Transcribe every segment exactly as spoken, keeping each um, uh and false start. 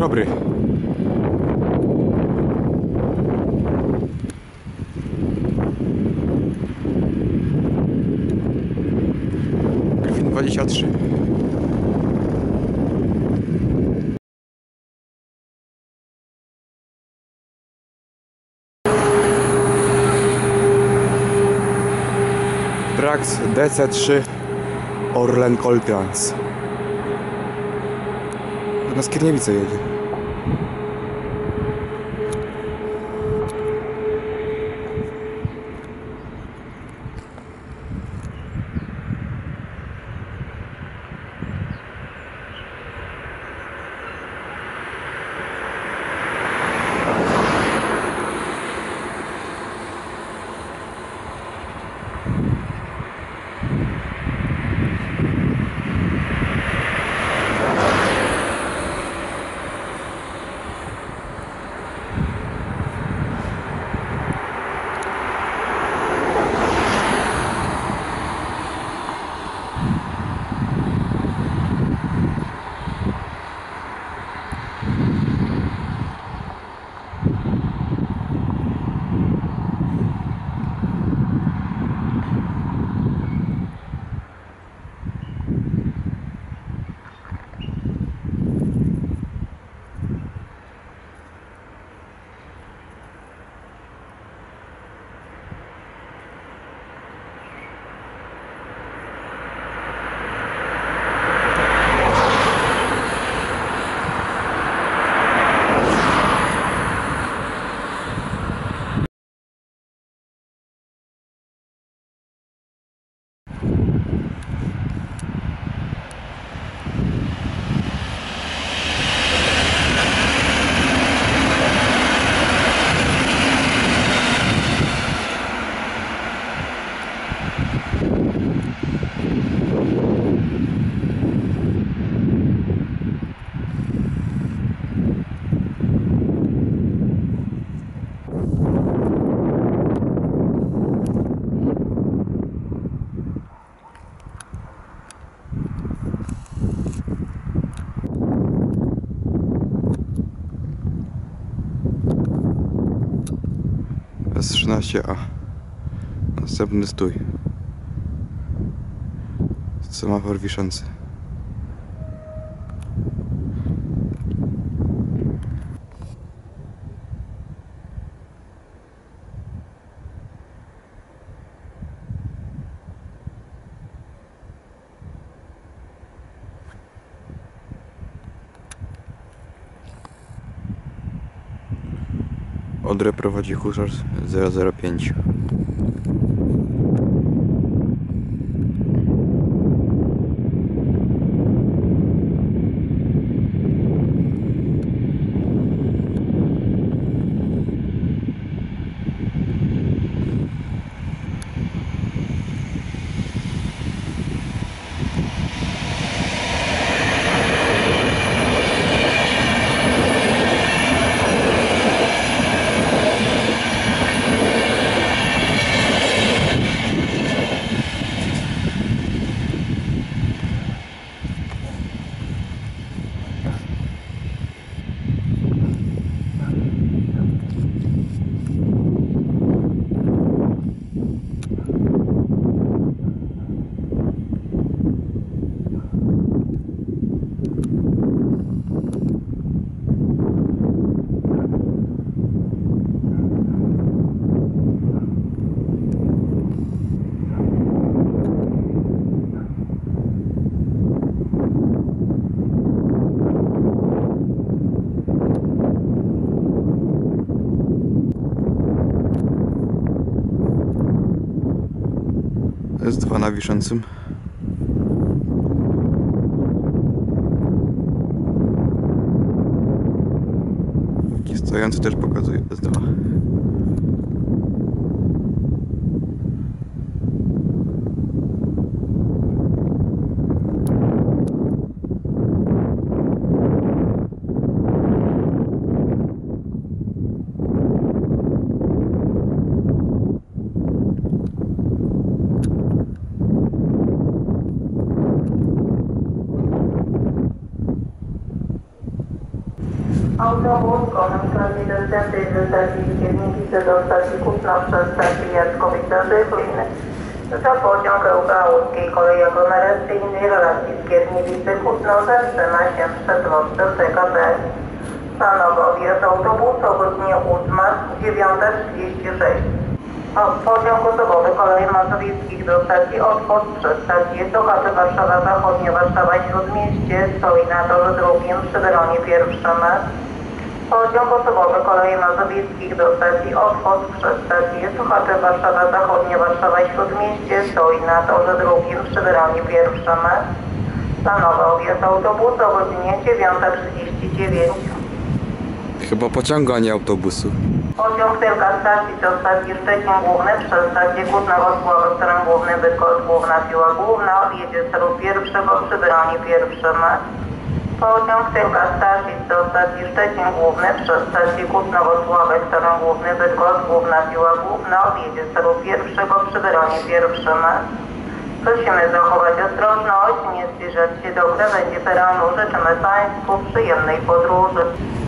Dobry. Gryfin dwadzieścia trzy. Brax D C trzy Orlen Koltrans. Na Skierniewice jedzie. S trzynaście A. Następny stój. Semafor wiszący. Odrę prowadzi Huszar zero zero pięć. S dwa na wiszącym. I stojący też pokazuje S dwa. komunikacji dostępnej ze stacji Skierniewice do stacji Kutno przez stację Jackowice-Żychlin za pociąg L K Łódzkiej Kolei Aglomeracyjnej relacji Skierniewice-Kutno zatrzyma się przed lotcem P K P. Planowy odjazd autobusu o godzinie ósmej, dziewiąta trzydzieści sześć. Pociąg osobowy Kolei Mazowieckich do stacji Otwórz przez stację Sochaty Warszawa Zachodnia, Warszawa Śródmieście stoi na torze drugim przy peronie pierwszym. Pociąg osobowy Kolei Mazowieckich do stacji Otwórz przez stację Sochaty Warszawa Zachodnia, Warszawa Śródmieście stoi na torze drugim przy peronie pierwszym. Planowy odjazd autobusu o godzinie dziewiąta trzydzieści dziewięć. Chyba pociągu, a nie autobusu. Pociąg tylko stacji do stacji Szczecin Główny przez stację Kutno-Wrocław, teren główny Bydgoszcz, główna siła główna, odjedzie celu pierwszego przy peronie pierwszym. Pociąg tylko stacji do stacji Szczecin Główny przez stację Kutno-Wrocław, teren główny Bydgoszcz, główna siła główna, odjedzie celu pierwszego przy peronie pierwszym. Prosimy zachować ostrożność, nie zbliżać się do krawędzi peronu. Życzymy Państwu przyjemnej podróży.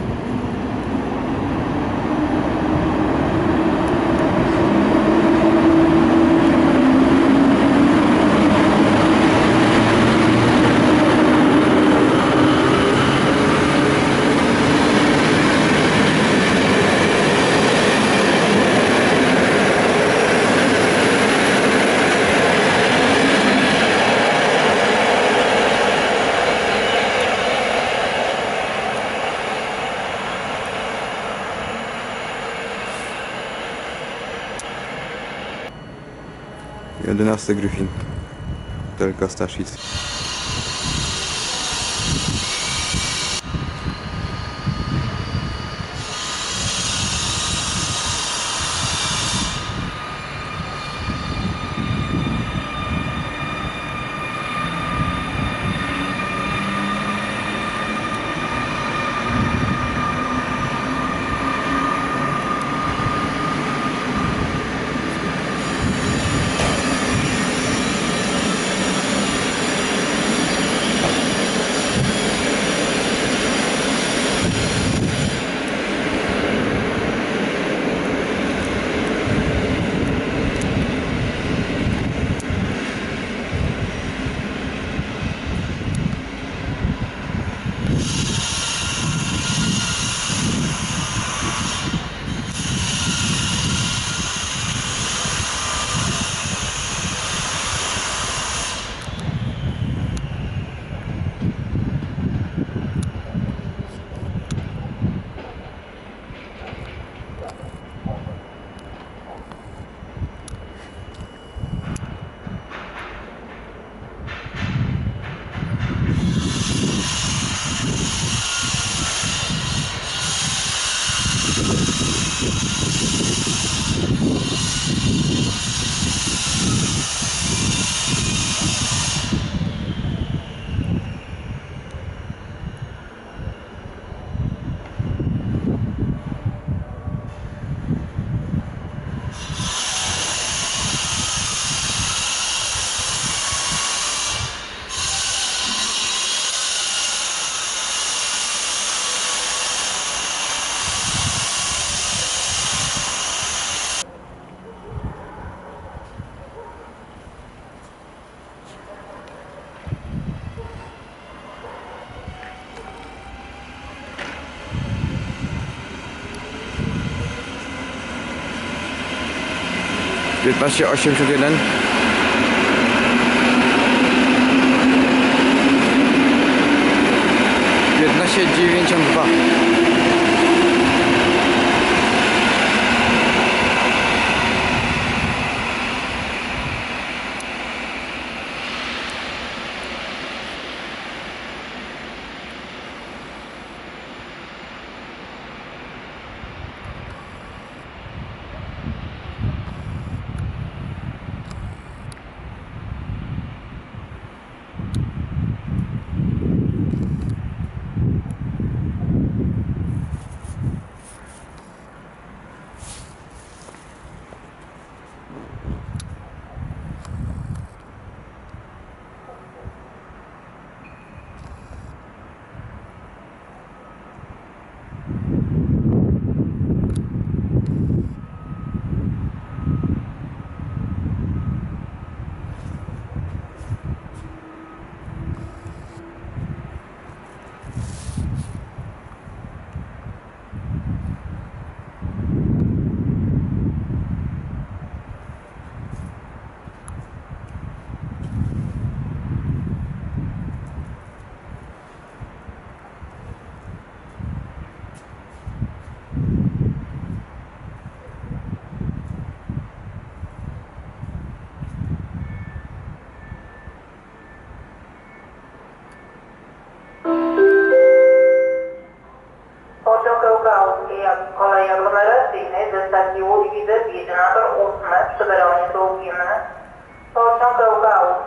jedenasty Gryfin. Telka Staszic. piętnaście osiemdziesiąt jeden. piętnaście dziewięćdziesiąt dwa.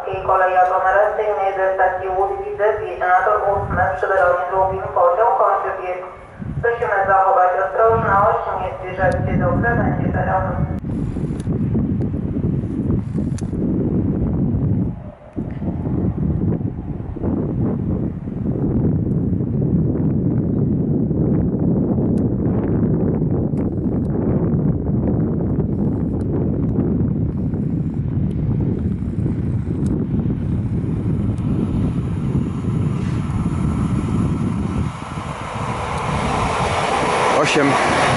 Łódzkiej Kolei Aglomeracyjnej ze stacji Łódź-Widzew jedzie na tor ósmy przy peronie drugim pociąg kończy bieg. Prosimy zachować ostrożność, nie zbliżać się do krawędzi peronu. Osiem.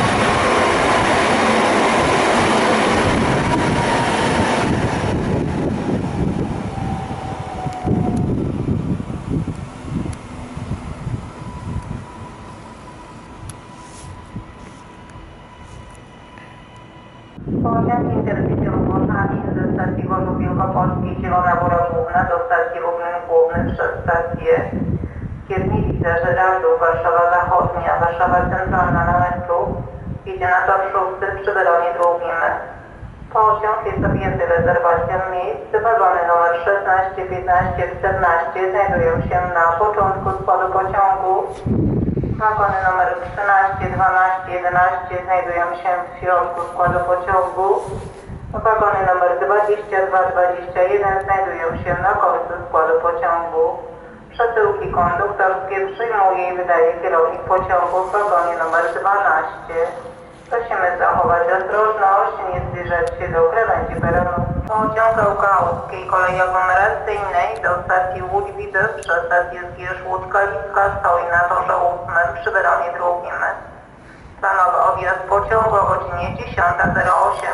Pociąg Intercity Lublin ze stacji Gorzów Wielkopolskiej Zielona Góra Główna do stacji Lublin Główny przez stację Skierniewice, Żyrardów, Warszawa Zachodnia, Warszawa Centralna na metru jedzie na tor szósty przy peronie drugim. Pociąg jest objęty rezerwacją miejsc. Wagony numer szesnaście, piętnaście, czternaście znajdują się na początku składu pociągu. Wagony numer trzynaście, dwanaście, jedenaście znajdują się w środku składu pociągu. Wagony numer dwadzieścia dwa, dwadzieścia jeden znajdują się na końcu składu pociągu. Przesyłki konduktorskie przyjmuje i wydaje kierownik pociągu w wagonie numer dwanaście. Prosimy zachować ostrożność, nie zbliżać się do krawędzi peronu. Pociąg Łódzkiej Kolei Aglomeracyjnej do stacji Łódź-Widzew przez stację Zgierz-Łódź-Kaliska stoi na torze ósmym przy peronie drugim. Planowy odjazd pociągu o godzinie dziesiąta zero osiem.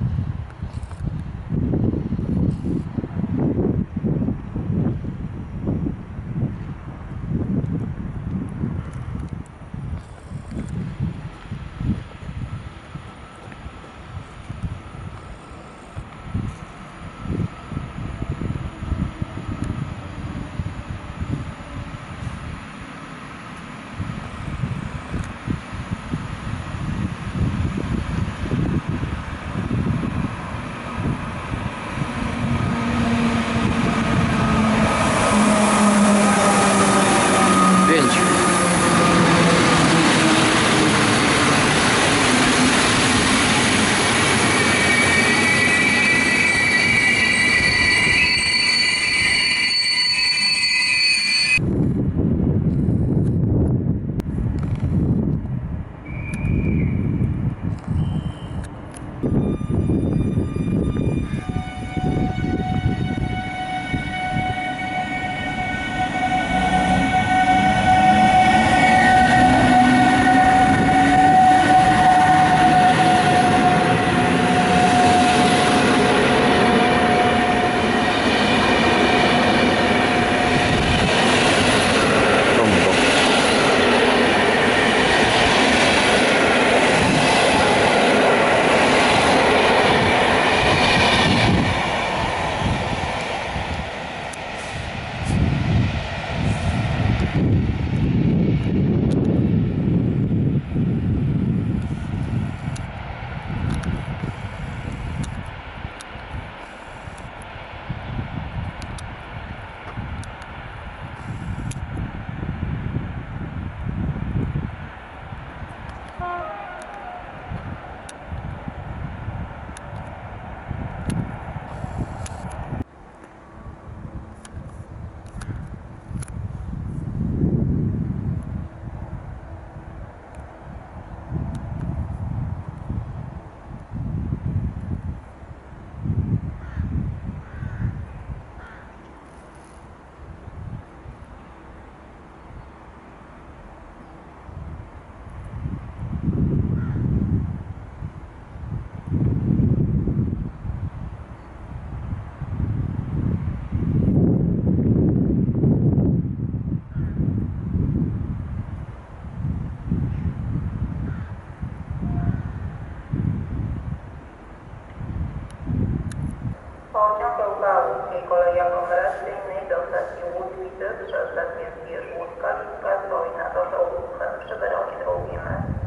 Łódzkiej Kolei Aglomeracyjnej do stacji Łódź-Widzew przez stację Zgierz-Łódź-Kaliska stoi na torze ósmym przy peronie drugim.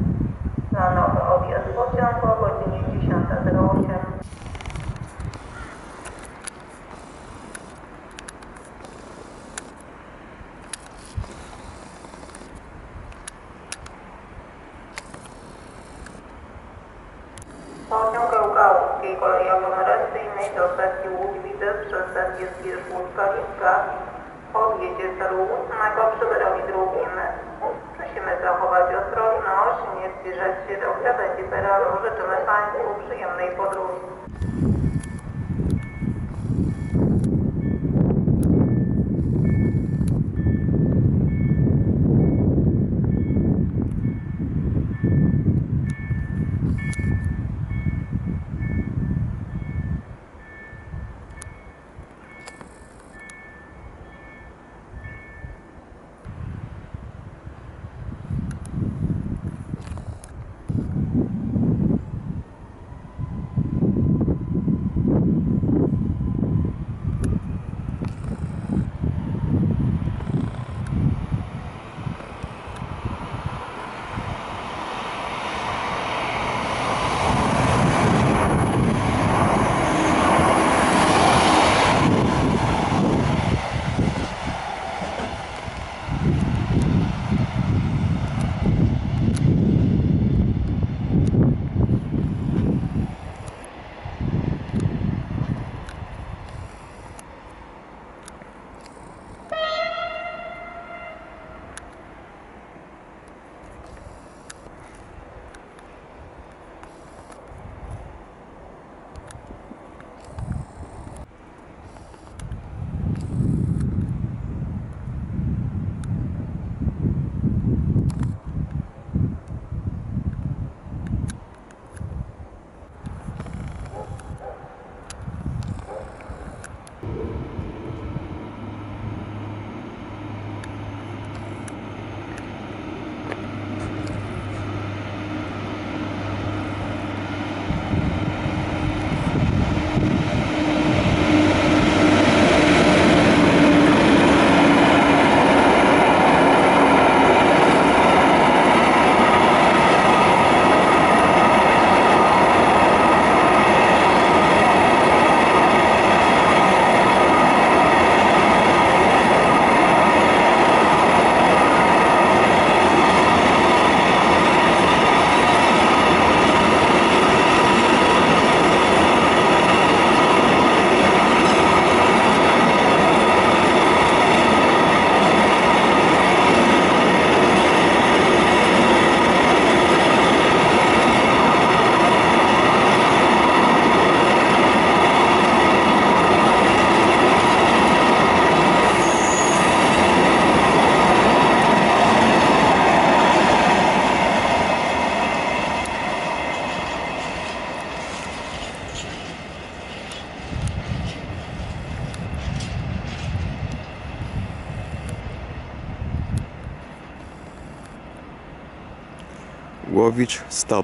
Planowy odjazd pociągu o godzinie dziesiąta zero osiem. stacji jest Gierszówka-Lipka. Podjedzie w celu ósmego przy peronie drugim. Prosimy zachować ostrożność, nie zbliżać się do krawędzi peronu. Życzymy Państwu przyjemnej podróży. Łowicz stop.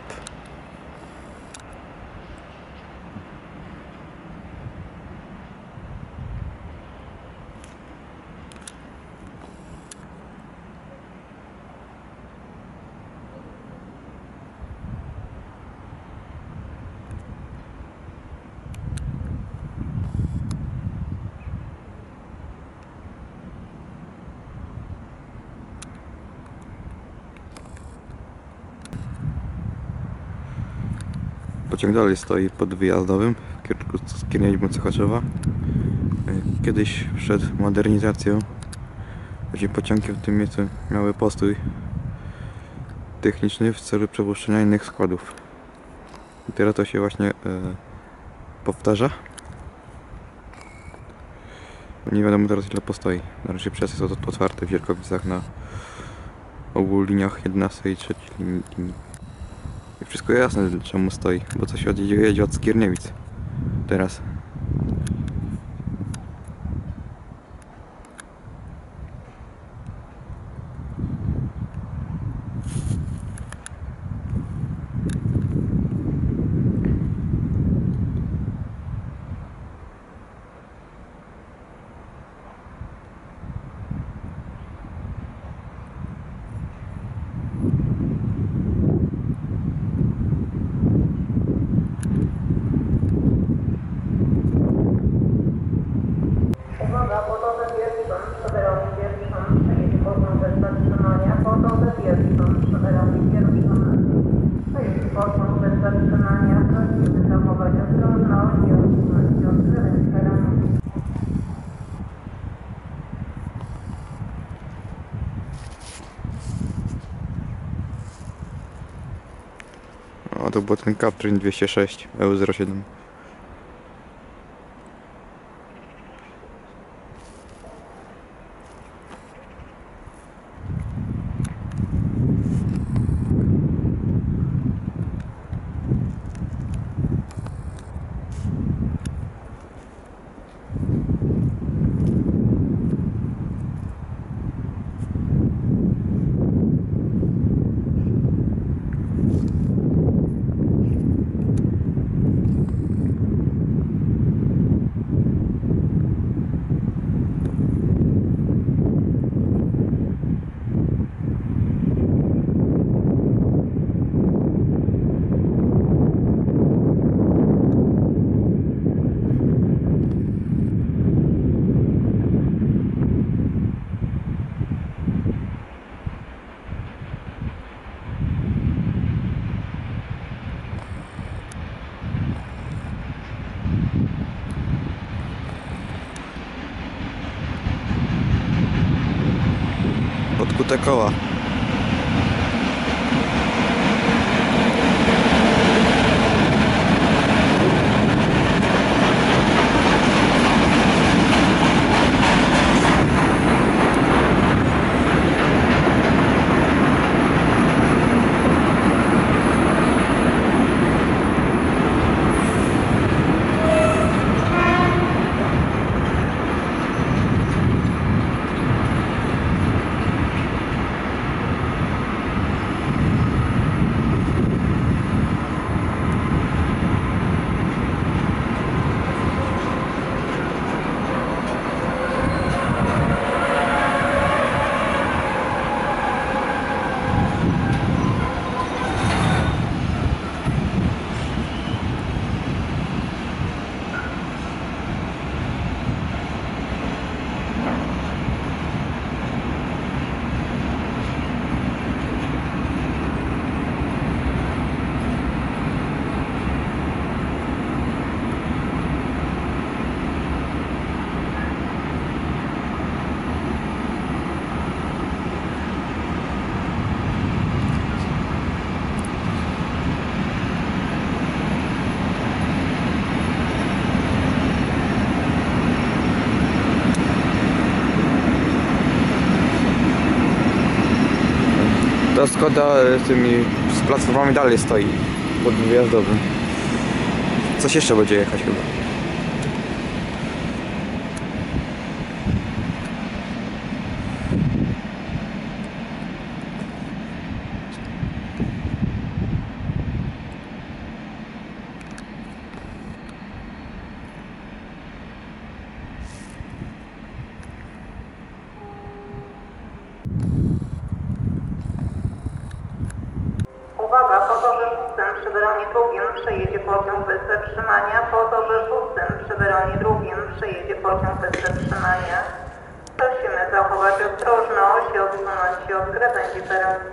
Pociąg dalej stoi pod wyjazdowym w kierunku Skierniewic-Sochaczewa. Kiedyś przed modernizacją właśnie pociągi w tym miejscu miały postój techniczny w celu przepuszczenia innych składów. I teraz to się właśnie e, powtarza. Nie wiadomo teraz ile postoi. Na razie przejazd jest otwarty w Wierkowicach na obu liniach jedenastej i trzeciej linii. I wszystko jasne czemu stoi, bo coś jedzie, jedzie od Skierniewic teraz. to był ten Captrain dwieście sześć E U zero siedem. Podkute koła. Ta Skoda z tymi z platformami dalej stoi pod wyjazdowym. Coś jeszcze będzie jechać chyba. Uwaga, po torze szóstym przy peronie drugim przejedzie pociąg bez zatrzymania. Po torze szóstym przy peronie drugim przejedzie pociąg bez zatrzymania. Prosimy zachować ostrożność i odsunąć się od krawędzi peronu.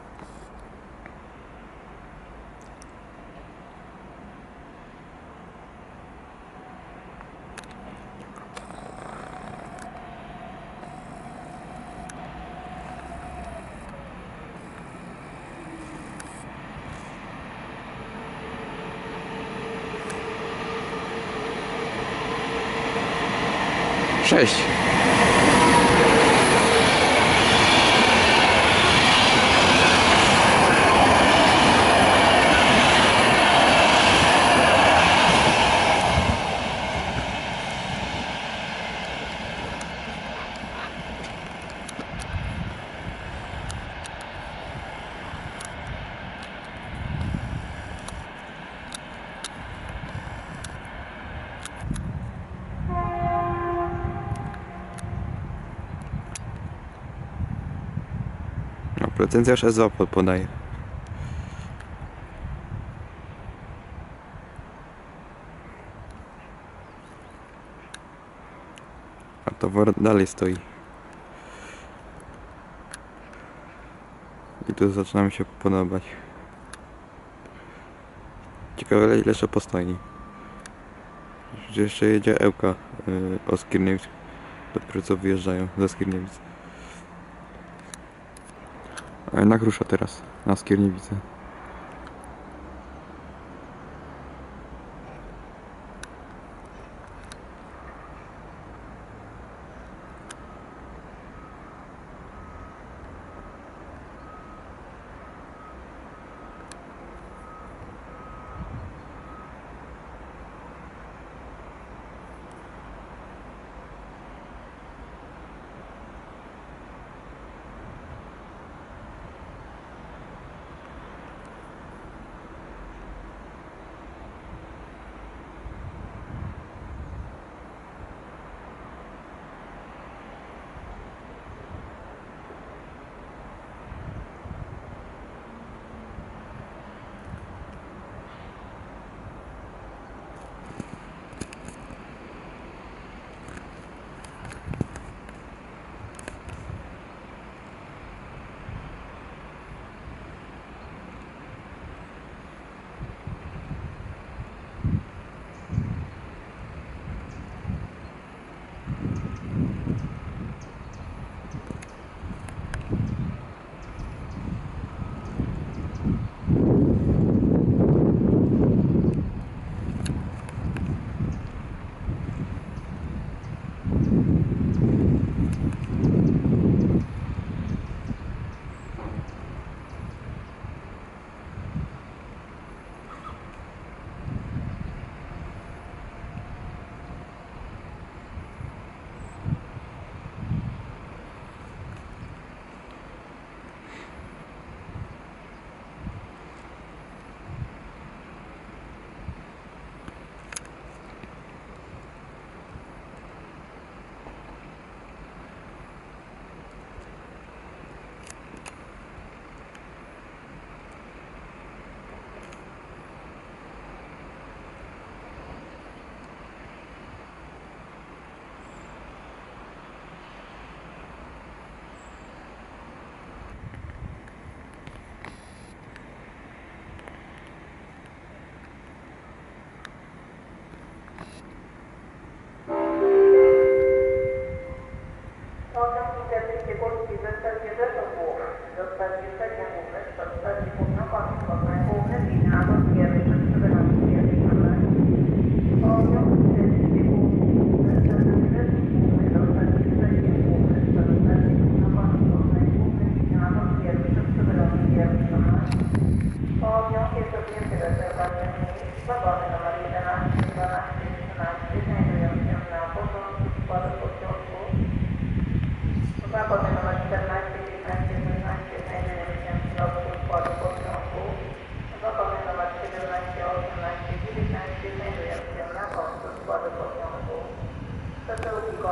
Sześć. Licencjarz S dwa podaje. A towar dalej stoi. I tu zaczyna mi się podobać. Ciekawe, ile jeszcze postoi. Że jeszcze jedzie Ełka yy, o Skierniewic. Dopiero co wyjeżdżają ze Skierniewic. A jednak rusza teraz na Skierniewice.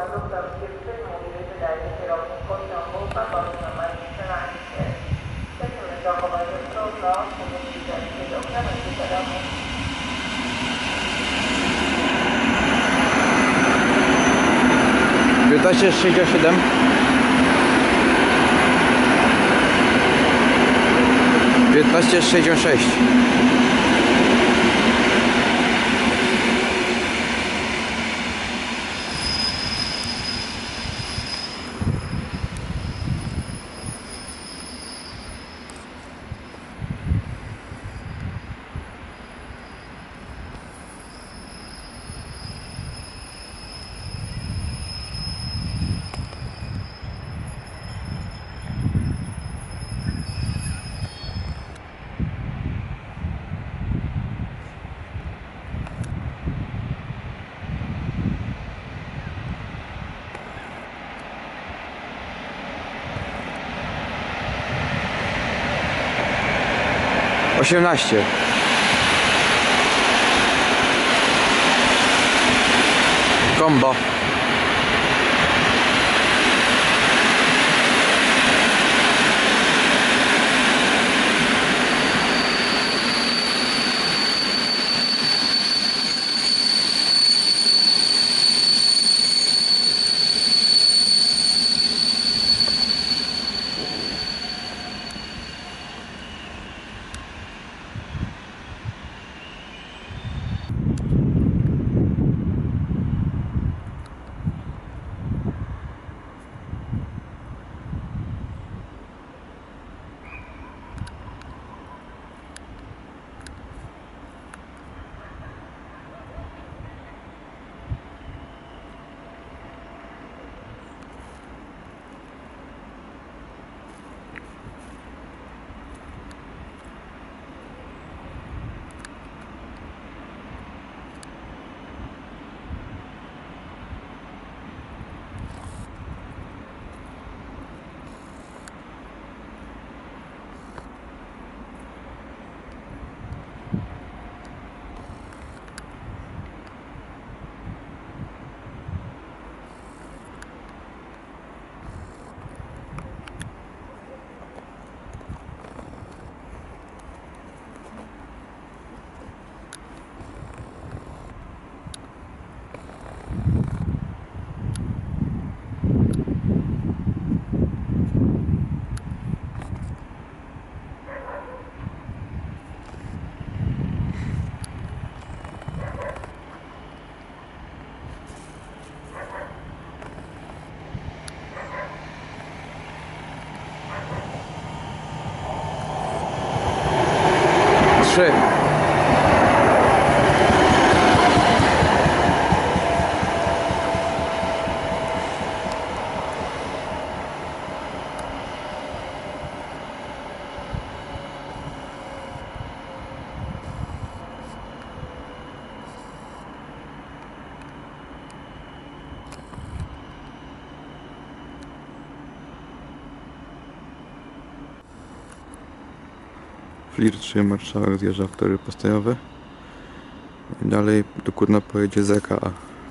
konduktorskie przyjmuje i wydaje kierownik pociągu w wagonie numer trzynaście. Prosimy zachować ostrożność, nie zbliżać się do krawędzi peronu. piętnaście sześćdziesiąt siedem. piętnaście sześćdziesiąt sześć. osiemnaście. Kombo. Trzy. Flir trzy, marszałek zjeżdża w tory postojowe. I dalej do Kutna pojedzie Z K A.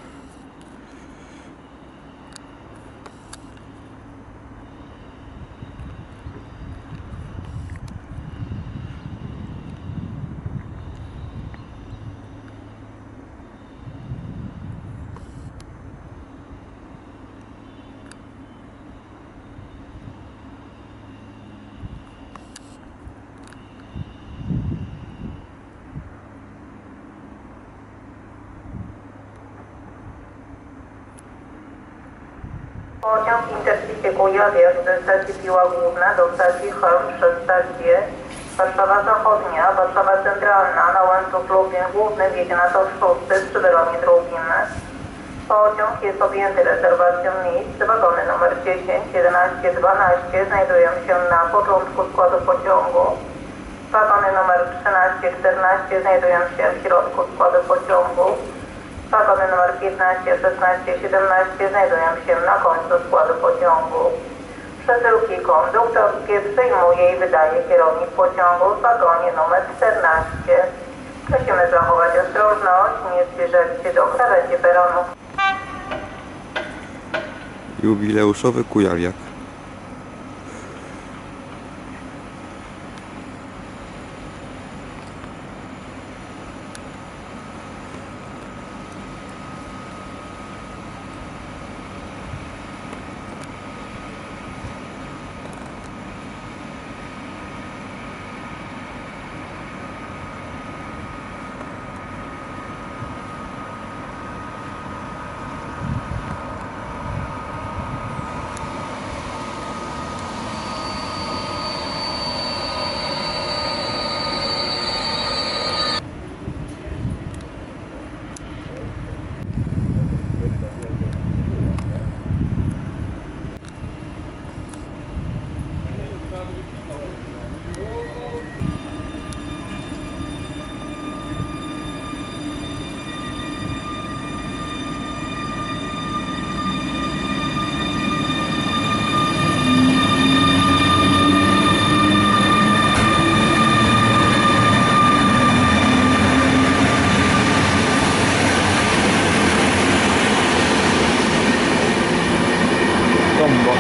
Pociąg Intercity Kujawiak ze stacji Piła Główna do stacji Chełm przez stację Warszawa Zachodnia, Warszawa Centralna na łańcuch Lublin Główny jedzie na tor szósty przy peronie drugim. Pociąg jest objęty rezerwacją miejsc. Wagony numer dziesięć, jedenaście, dwanaście znajdują się na początku składu pociągu. Wagony numer trzynaście, czternaście znajdują się w środku składu pociągu. Wagony numer piętnaście, szesnaście, siedemnaście znajdują się na końcu składu pociągu. Przesyłki konduktorskie przyjmuje i wydaje kierownik pociągu w wagonie numer czternaście. Prosimy zachować ostrożność, nie zbliżać się do krawędzi peronu. Jubileuszowy Kujawiak. Bomba.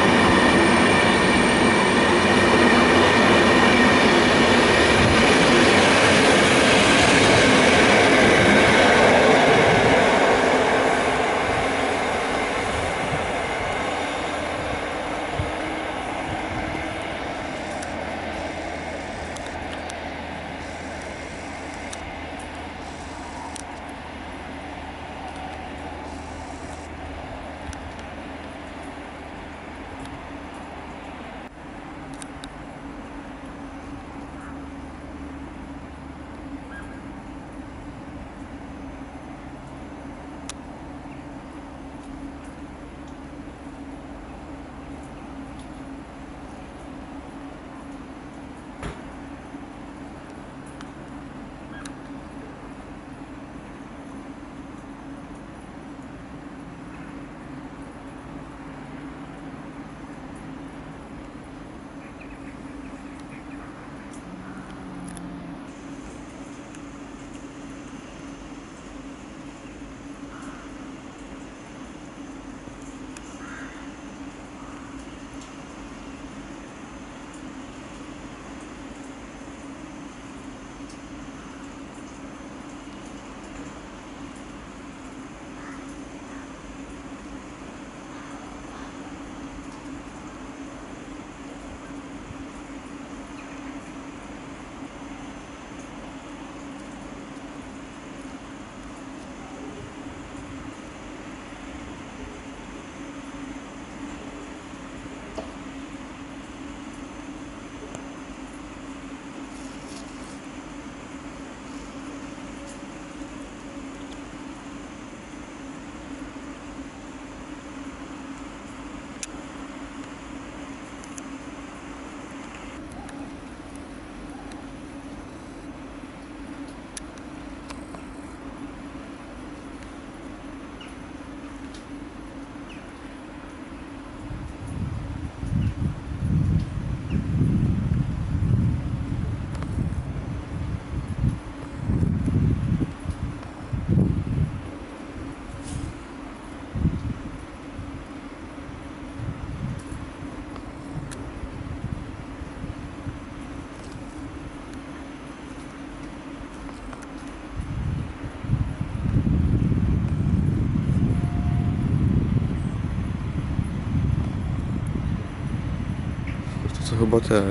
To chyba te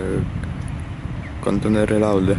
kontenery Laudy.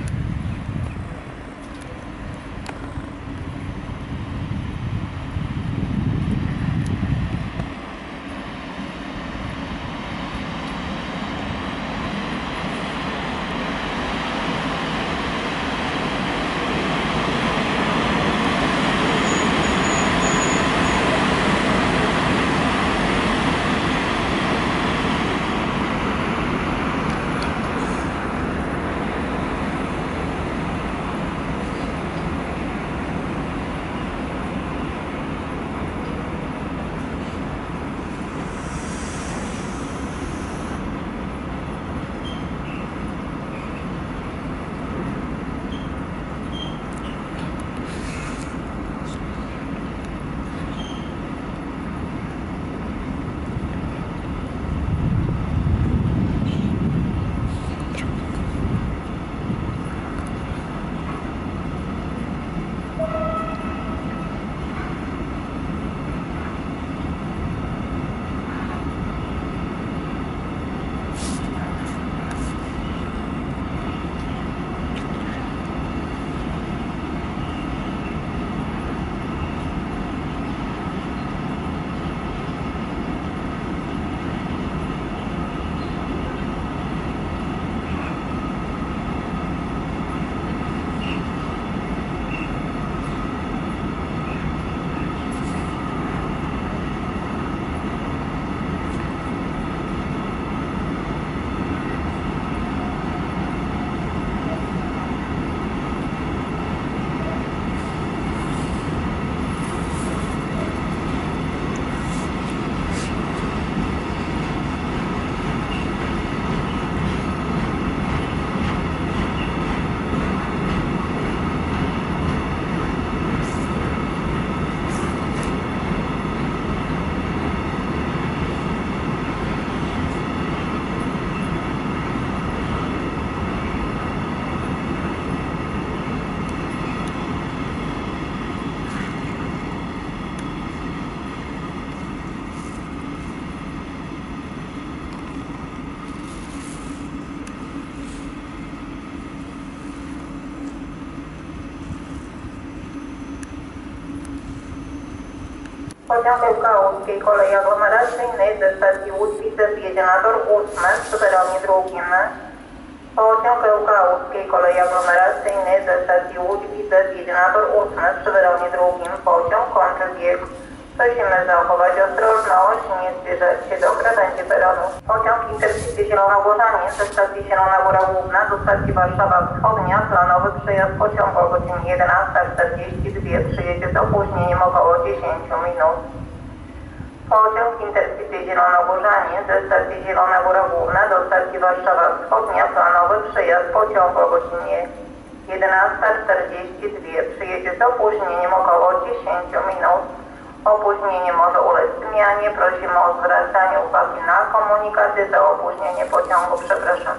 Pociąg Ełka Łódzkiej Kolei Aglomeracyjnej ze stacji Łódź-Wice zjedzie na tor ósmy przy peronie drugim. Pociąg Ełka Łódzkiej Kolei Aglomeracyjnej ze stacji Łódź-Wice zjedzie na tor ósmy przy peronie drugim. Pociąg kończy bieg. Prosimy zachować ostrożność, nie zbliżać się do krawędzi peronu. Pociąg Intercity Zielona Górzanie ze stacji Zielona Góra Główna do stacji Warszawa Wschodnia. Planowy przejazd pociągu o godzinie jedenasta czterdzieści dwa. Przyjedzie z opóźnieniem około dziesięć minut. Pociąg Intercity Zielona Górzanie ze stacji Zielona Góra Główna do stacji Warszawa Wschodnia. Planowy przejazd pociągu o godzinie jedenasta czterdzieści dwa. Przyjedzie z opóźnieniem około dziesięć minut. Opóźnienie może ulec zmianie. Prosimy o zwracanie uwagi na komunikację za opóźnienie pociągu. Przepraszam.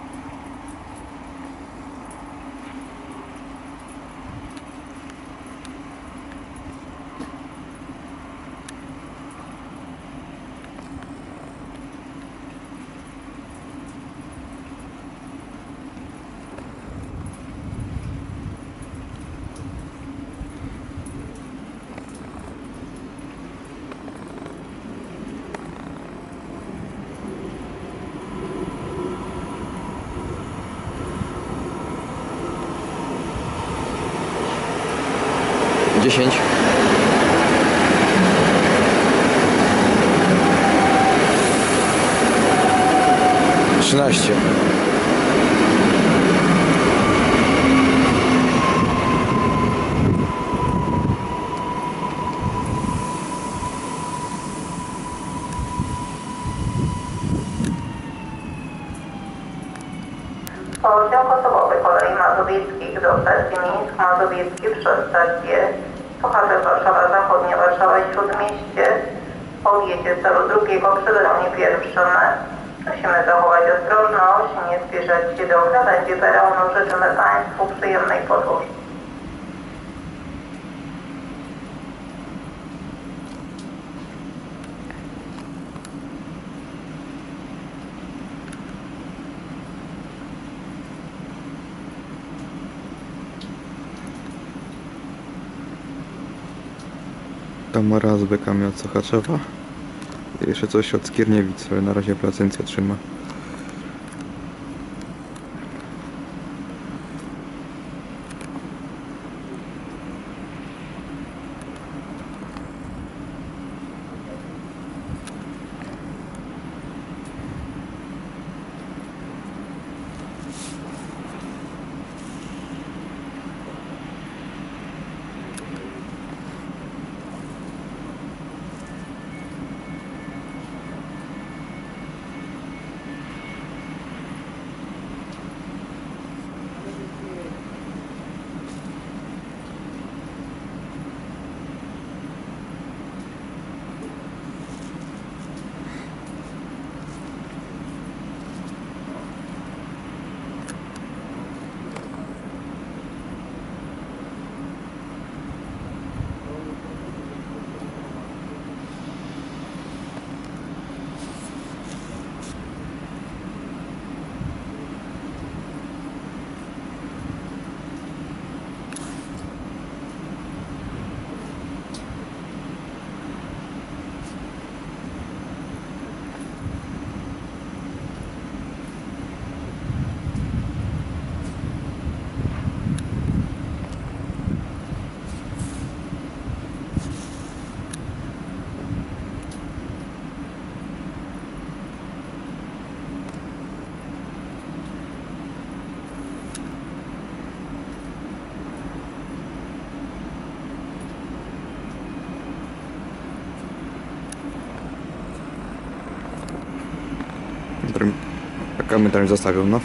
dziesięć. trzynaście. Pociąg osobowy Kolei Mazowieckich do stacji Mińsk Mazowiecki przez stację Pucharzów Warszawa Zachodnia, Warszawa Śródmieście podjedzie z celu drugiego przy peronie pierwszym. Musimy zachować ostrożność, nie zbliżać się do krawędzi peronu. Życzymy Państwu przyjemnej podróży. Tamara z bekami od Sochaczewa. I jeszcze coś od Skierniewic, ale na razie placencja trzyma. Komentarz zostawił, no.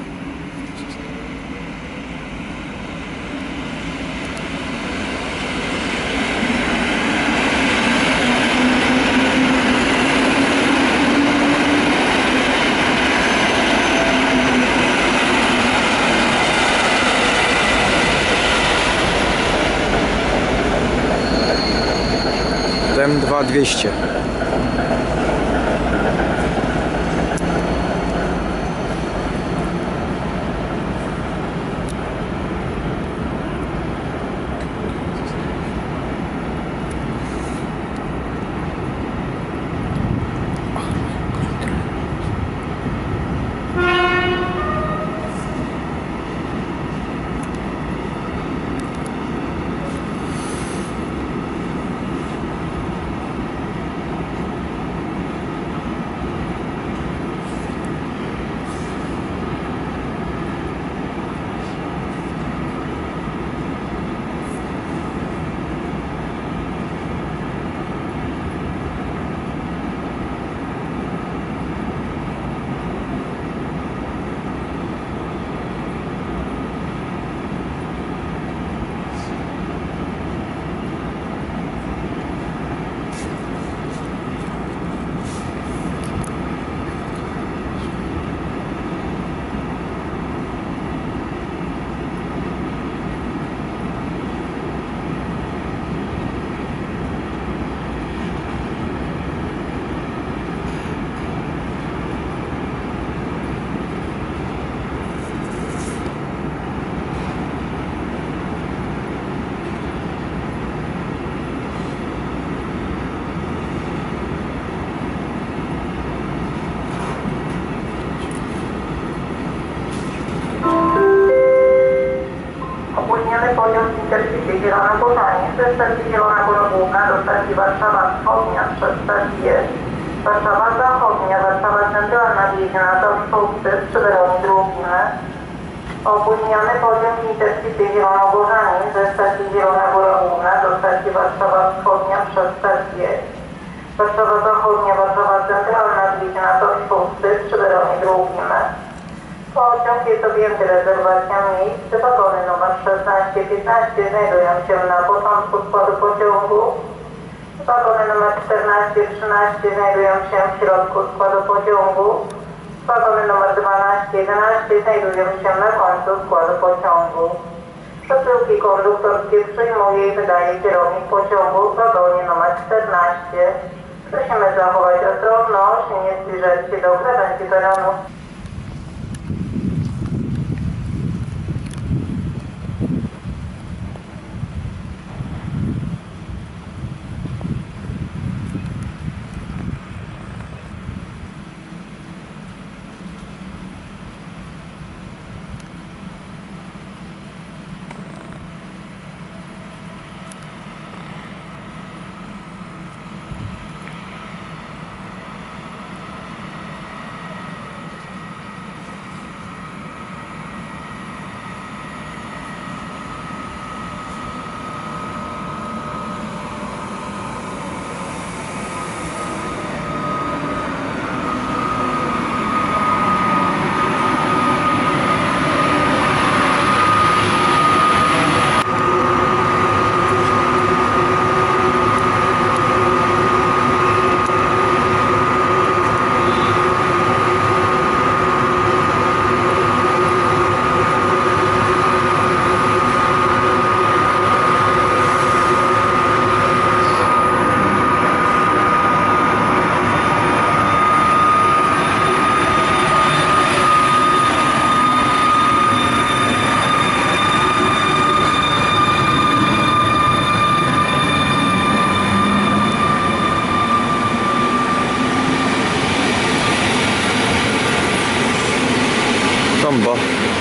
M dwa dwieście. Zielona Górzanie, ze stacji Zielona Góra Główna do stacji Warszawa Wschodnia przez stację Warszawa Zachodnia, Warszawa Centralna wjedzie na tor szósty przy peronie drugim. Opóźniony pociąg Intercity Zielonogórzanie ze stacji Zielona Góra Główna do stacji Warszawa Wschodnia przez stację Warszawa Zachodnia, Warszawa Centralna wjedzie na tor szósty przy peronie drugim. Pociąg jest objęty rezerwacją miejsc. Wagony numer szesnaście piętnaście znajdują się na początku składu pociągu. Wagony numer czternaście trzynaście znajdują się w środku składu pociągu. Wagony numer dwanaście jedenaście znajdują się na końcu składu pociągu. Przesyłki konduktorskie przyjmuje i wydaje kierownik pociągu w wagonie numer czternaście. Prosimy zachować ostrożność i nie zbliżać się do krawędzi peronu. Samba.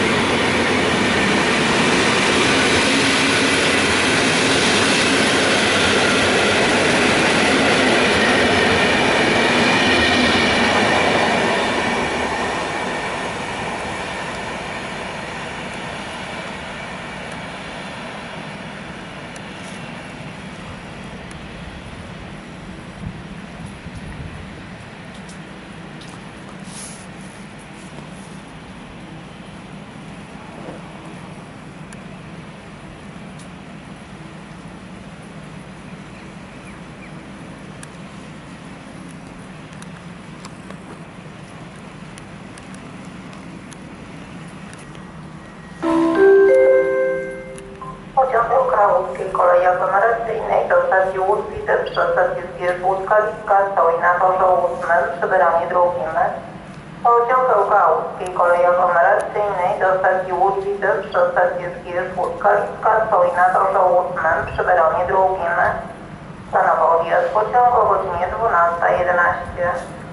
Łódzkiej kolei aglomeracyjnej do stacji Łódźwice przez stację Zbierz Łódka-Liska stoi na torze ósmym przy peronie drugim. Pociąg L K Łódzkiej kolei aglomeracyjnej do stacji Łódźwice przez stację Zbierz Łódka-Liska stoi na torze ósmym przy peronie drugim. Planowy odjazd pociągu o godzinie dwunasta jedenaście.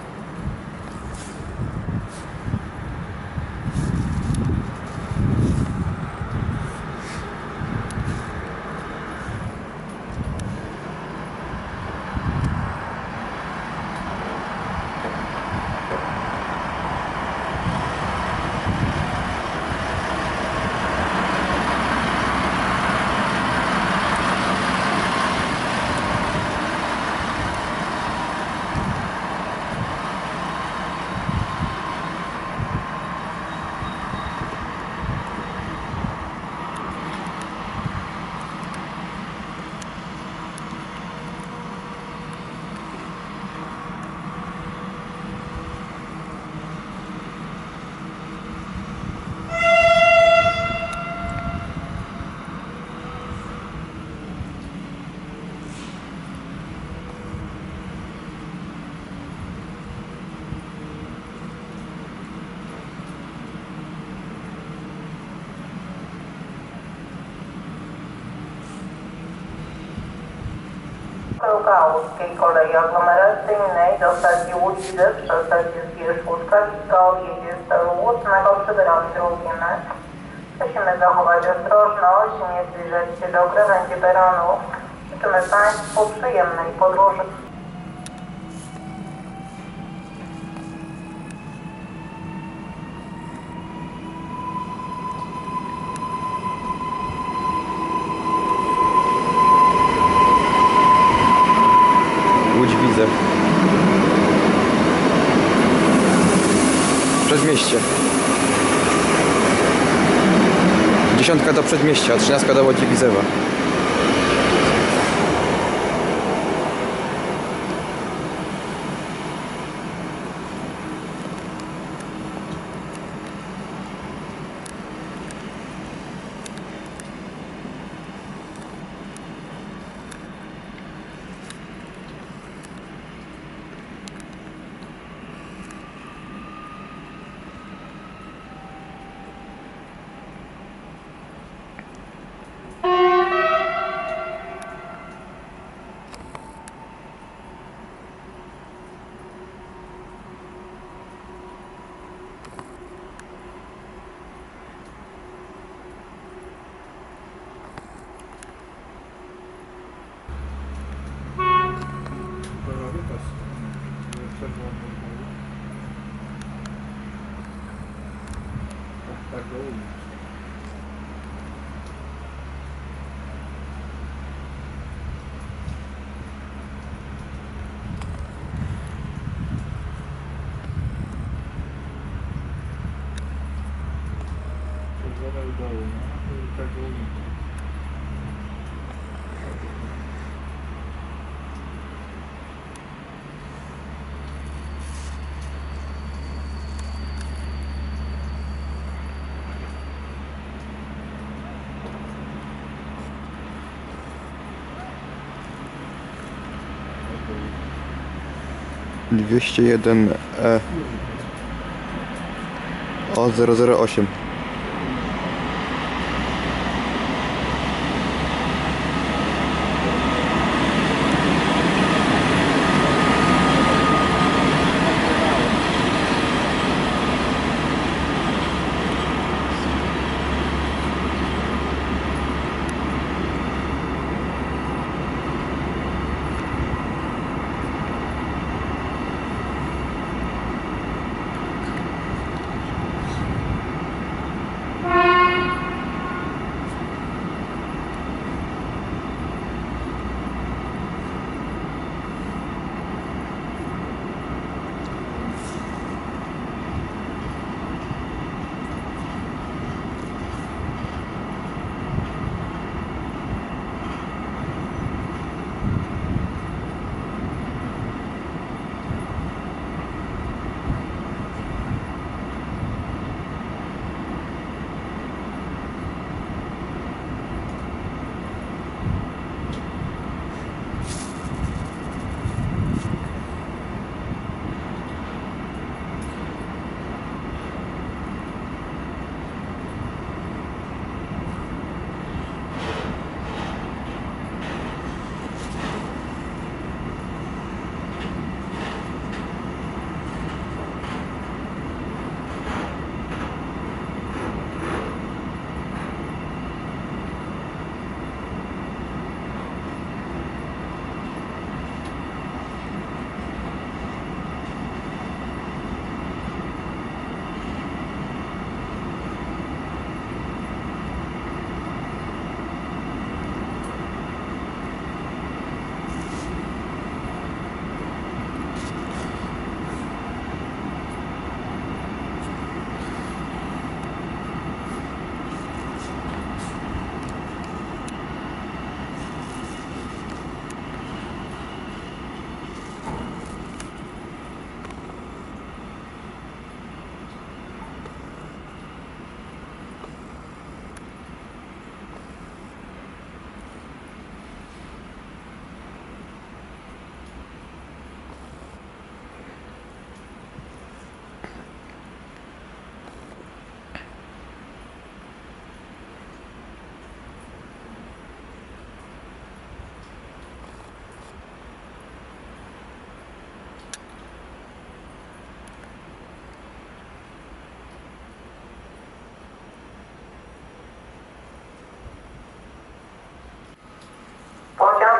L K Łódzkiej kolei aglomeracyjnej do stacji Łódźwice przez stację Zbierz Łódka-Liska odjedzie z toru ósmego przy peronie drugim. Prosimy zachować ostrożność, nie zbliżać się do krawędzi peronu. Życzymy Państwu przyjemnej podróży. Łódź widzę. Przedmieście. Dziesiątka do Przedmieścia, a trzynastka do Łodzi Widzewa. dwieście jeden E O zero zero osiem.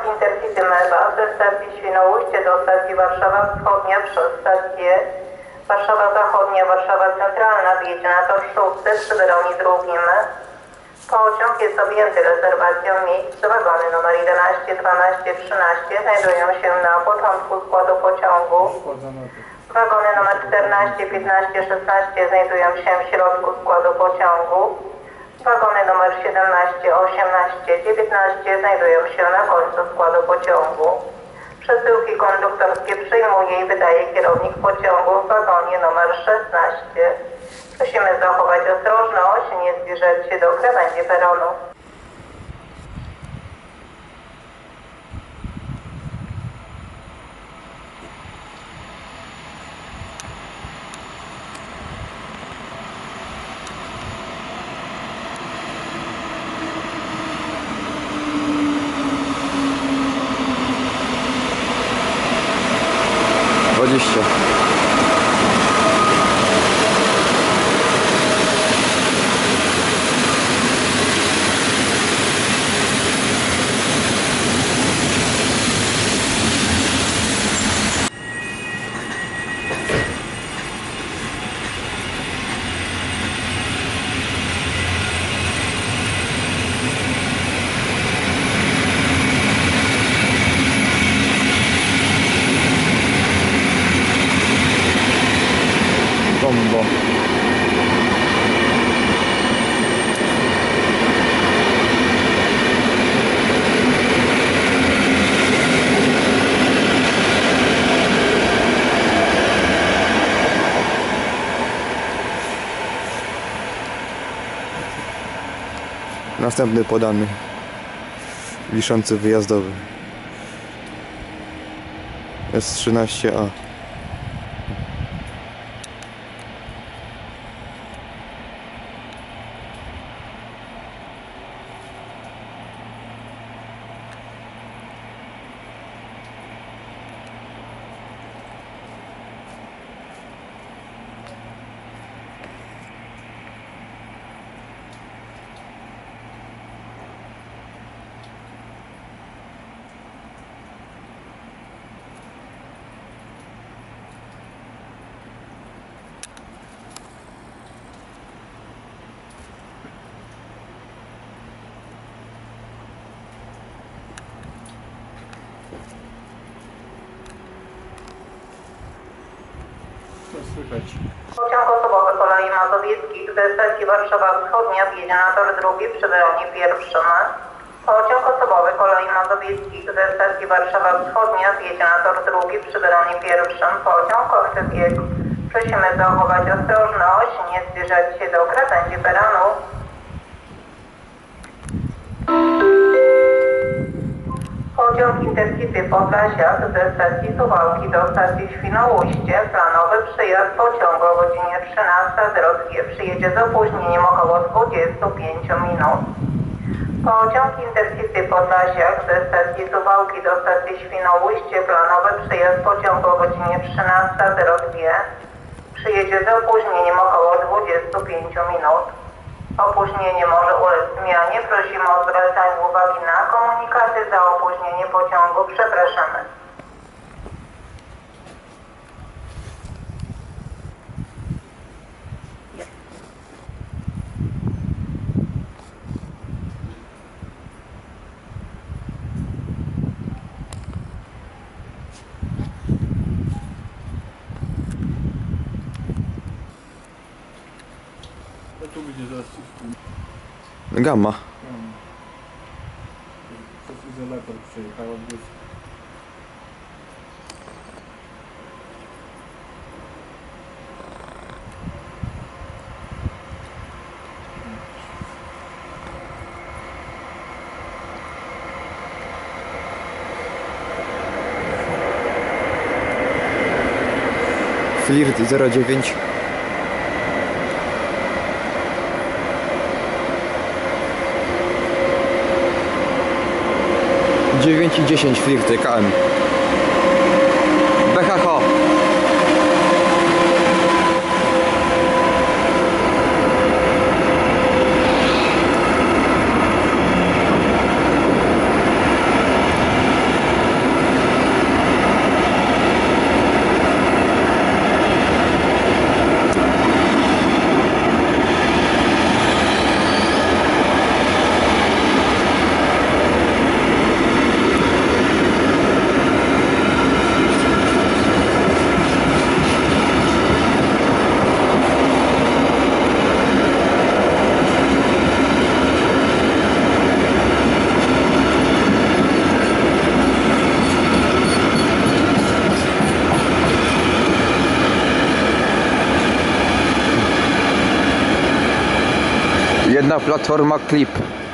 Intercity Mewa ze stacji Świnoujście do stacji Warszawa Wschodnia przez stację Warszawa Zachodnia, Warszawa Centralna wjedzie na tor szósty przy peronie drugim. Pociąg jest objęty rezerwacją miejsc. Wagony numer jedenaście, dwanaście, trzynaście znajdują się na początku składu pociągu. Wagony numer czternaście, piętnaście, szesnaście znajdują się w środku składu pociągu. Wagony numer siedemnaście, osiemnaście, dziewiętnaście znajdują się na końcu składu pociągu. Przesyłki konduktorskie przyjmuje i wydaje kierownik pociągu w wagonie numer szesnaście. Prosimy zachować ostrożność, nie zbliżać się do krawędzi peronu. dwadzieścia. Bombo. Następny podany, wiszący wyjazdowy S trzynaście A. Słychać. Pociąg osobowy kolei mazowieckich ze stacji Warszawa Wschodnia wjedzie na tor drugi przy peronie pierwszym. Pociąg osobowy kolei mazowieckich ze stacji Warszawa Wschodnia wjedzie na tor drugi przy peronie pierwszym. Pociąg kończy bieg. Prosimy zachować ostrożność, nie zbliżać się do krawędzi peronu. Pociąg Intercity Podlasiak ze stacji Suwałki do stacji Świnoujście, planowy przyjazd pociągu o godzinie trzynasta zero dwa przyjedzie z opóźnieniem około dwudziestu pięciu minut. Pociąg Intercity Podlasiak ze stacji Suwałki do stacji Świnoujście, planowy przyjazd pociągu o godzinie trzynasta zero dwa przyjedzie z opóźnieniem około dwudziestu pięciu minut. Opóźnienie może ulec zmianie. Prosimy o zwracanie uwagi na komunikaty za opóźnienie pociągu. Przepraszamy. A tu będzie zaraz Gamma. przez izolator przejechała gdzieś. Flirt zero dziewięć. dziewięć i dziesięć flirty K M. B H H. Jedna platforma klip.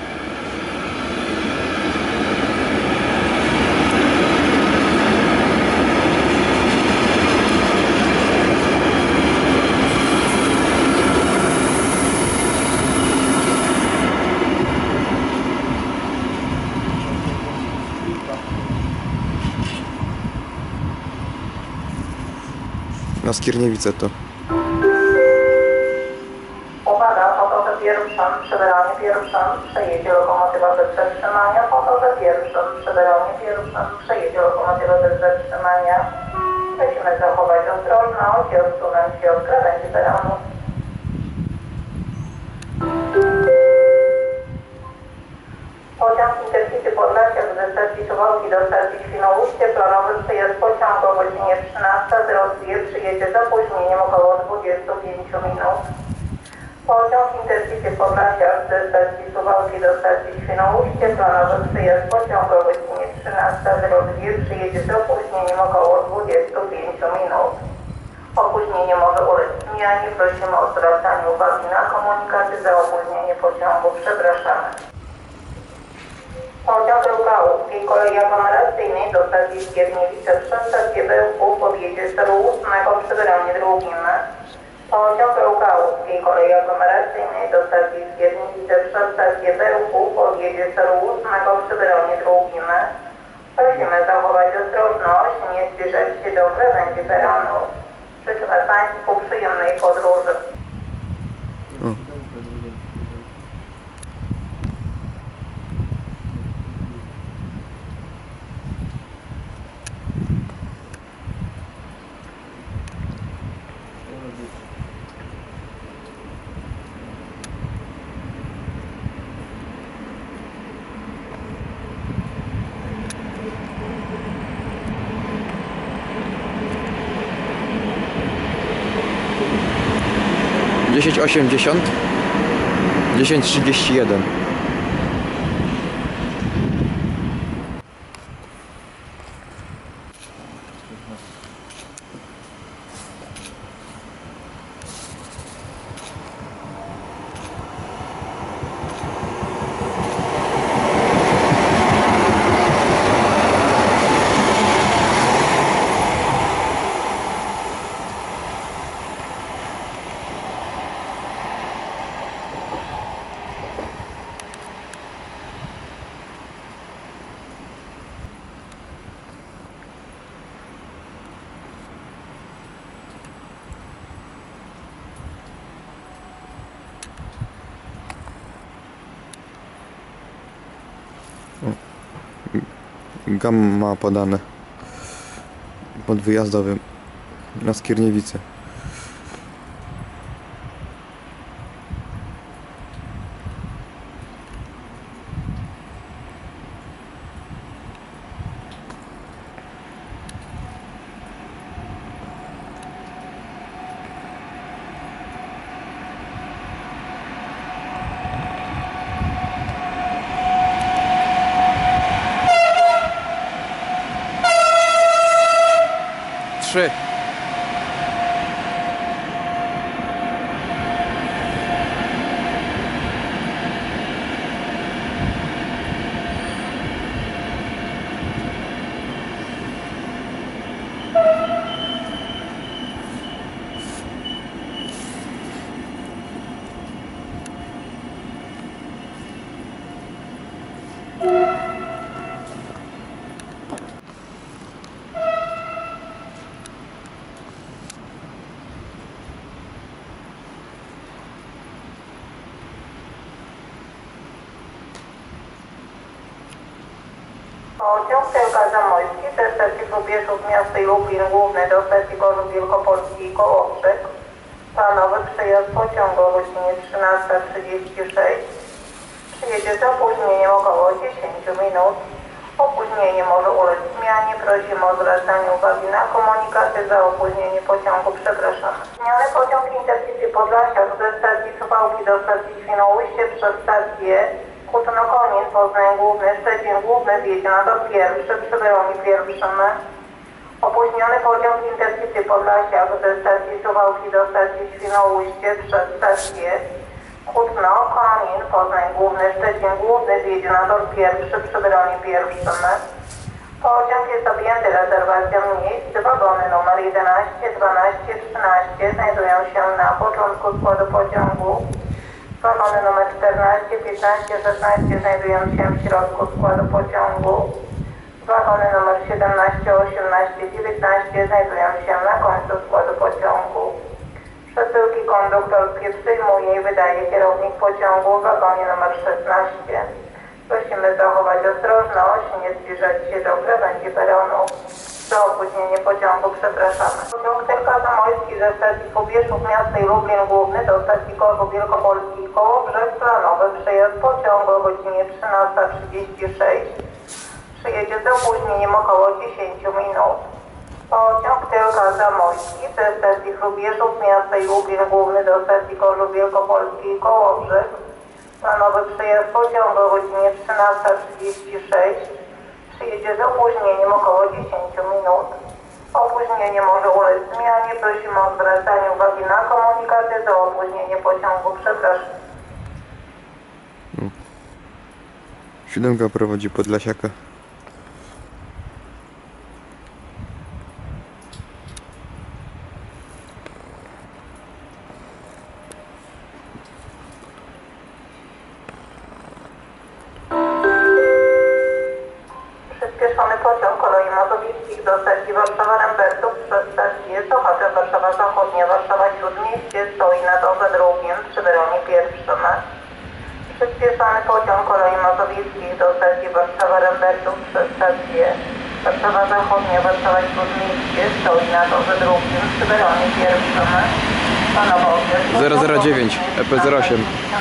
Na Skierniewice to. Uwaga, po to, że pierwszym, przybranie pierwszym, przejedzie lokomotywa bez zatrzymania. Po to, że pierwszym, przybranie pierwszym, przejedzie lokomotywa bez zatrzymania. Musimy zachować ostrożność i odsunąć się od krawędzi peronu. Pociąg Intercity Podlasia ze stacji Suwałki do stacji Świnoujście, planowy przyjazd pociągu o godzinie trzynasta zero dwa przyjedzie z opóźnieniem około dwudziestu pięciu minut. Pociąg Intercity Podlasia ze stacji Suwałki do stacji Świnoujście, planowy przyjazd pociągu o godzinie trzynasta zero dwa przyjedzie z opóźnieniem około dwudziestu pięciu minut. Opóźnienie może ulec zmianie. Prosimy o zwracanie uwagi na komunikaty za opóźnienie pociągu. Przepraszamy. Pociąg Łukałowskiej kolei aglomeracyjnej do stacji Skierniewice przez stację Bełków podjedzie z toru ósmego przy peronie drugim. Pociąg Łukałowskiej kolei aglomeracyjnej do stacji Skierniewice przez stację Bełków podjedzie z toru ósmego przy peronie drugim. Prosimy zachować ostrożność, nie zbliżać się do krawędzi peronu. Życzymy Państwu przyjemnej podróży. dziesięć osiemdziesiąt, dziesięć trzydzieści jeden. Gamma podane pod wyjazdowym na Skierniewice. Trzy. Pociąg Tyłka Zamojski ze stacji Lubieszów Miasto i Lublin Główny do stacji Gorzów Wielkopolski i Kołobrzeg. Planowy przyjazd pociągu o godzinie trzynasta trzydzieści sześć. Przyjedzie z opóźnieniem około dziesięciu minut. Opóźnienie może ulec zmianie. Prosimy o zwracanie uwagi na komunikaty za opóźnienie pociągu. Przepraszamy. Zmiany pociąg Intercity Podlasia ze stacji Suwałki do stacji Świnoujście przez stację Kutno-Konin, Poznań Główny, Szczecin Główny wjedzie na tor pierwszy przy peronie pierwszym. Opóźniony pociąg Intercity Podlasia ze stacji Suwałki do stacji Świnoujście przez stację Kutno, Konin, Poznań Główny, Szczecin Główny, zjedzie na tor pierwszy przy peronie pierwszym. Pociąg jest objęty rezerwacją miejsc. Wagony numer jedenaście, dwanaście, trzynaście znajdują się na początku składu pociągu. Wagony numer czternaście, piętnaście, szesnaście znajdują się w środku składu pociągu. Wagony numer siedemnaście, osiemnaście, dziewiętnaście znajdują się na końcu składu pociągu. Przesyłki konduktorskie przyjmuje i wydaje kierownik pociągu w wagonie numer szesnaście. Prosimy zachować ostrożność, nie zbliżać się do krawędzi peronu. Za opóźnienie pociągu przepraszamy. Pociąg Tylka Zamojski ze stacji Pobieszów Miasta i Lublin Główny do stacji Korzów Wielkopolski i Kołobrzeg planowy przejazd pociągu o godzinie trzynasta trzydzieści sześć. Przyjedzie z opóźnieniem około dziesięć minut. Pociąg Tylka Zamojski ze stacji Chrubieszów Miasta i Lublin Główny do stacji Korzów Wielkopolski i Kołobrzeg. Planowy przejazd pociągu o godzinie trzynasta trzydzieści sześć. Przyjedzie z opóźnieniem około dziesięć minut. Opóźnienie może ulec zmianie. Prosimy o zwracanie uwagi na komunikaty za opóźnienie pociągu. Przepraszam. Siódemka prowadzi Podlasiaka. Przyspieszony pociąg kolei mazowieckich do stacji Warszawa-Rembertów przez stację Sochaczew Warszawa Zachodnia, Warszawa Śródmieście stoi na torze drugim przy peronie pierwszym. Przyspieszony pociąg kolei mazowieckich do stacji Warszawa-Rembertów przez stację Warszawa Zachodnia, Warszawa Śródmieście stoi na torze drugim przy peronie pierwszym. Panował zero zero dziewięć E P zero osiem.